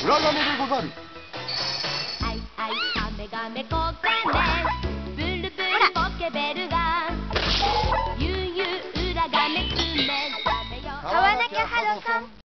裏金でござる。 あいあいカメガメコガメブルブルポケベルがゆうゆう裏金爪ガメよ。 買わなきゃハロさん。